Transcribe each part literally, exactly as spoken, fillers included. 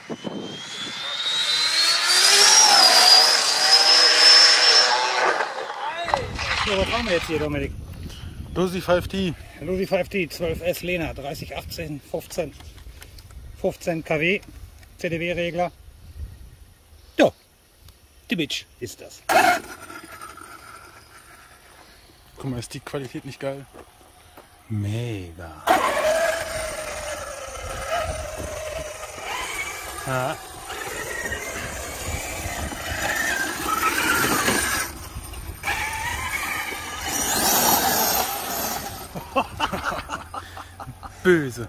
So, was haben wir jetzt hier, Dominik? Lucy fünf T. Lucy fünf T, zwölf S Lena, dreißig achtzehn, fünfzehn, fünfzehn Kilowatt, C D W-Regler. Ja, die Bitch ist das. Guck mal, ist die Qualität nicht geil? Mega. Ja. Böse.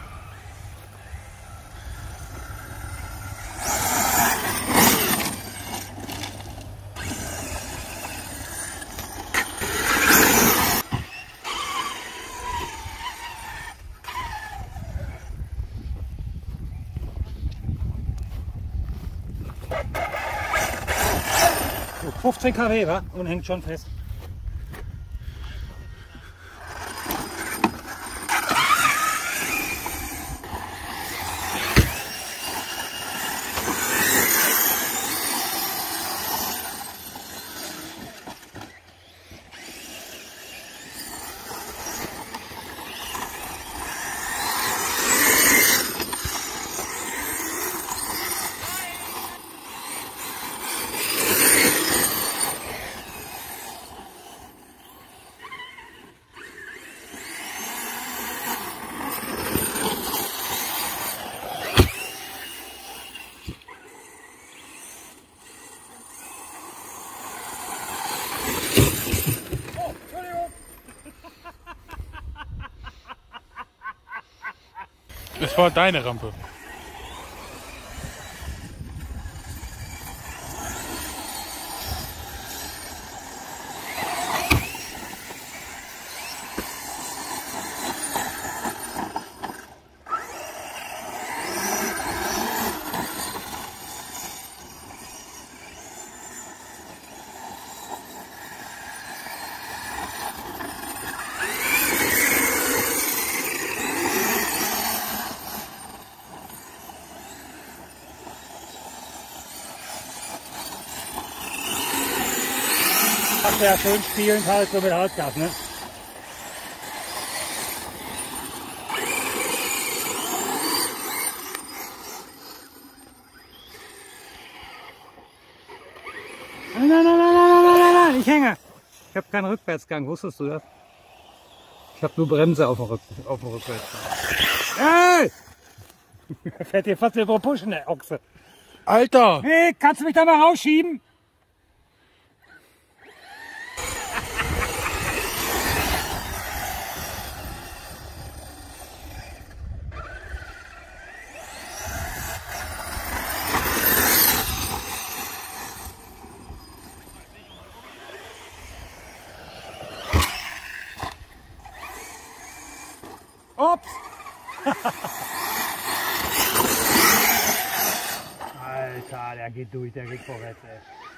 fünfzehn Kilowatt, wa? Und hängt schon fest. Es war deine Rampe. Kannst du ja schön spielend halt so mit Halbgas, ne? Nein, nein, nein, nein, nein, nein, nein, ich hänge. Ich habe keinen Rückwärtsgang, wusstest du das? Ich habe nur Bremse auf dem, Rück auf dem Rückwärtsgang. Hey! Fährt hier fast über Pushen, der Ochse. Alter! Hey, kannst du mich da mal rausschieben? Ups! Alter, der geht durch, der geht vorwärts, ey.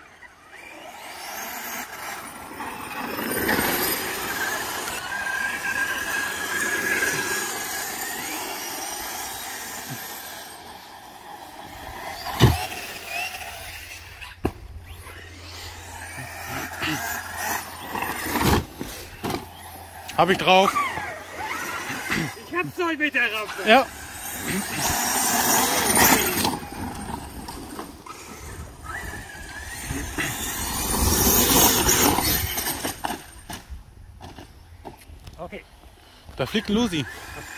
Hab ich drauf. Ich hab's euch mit der Rampe. Ja. Okay. Da fliegt ein Lucy. Das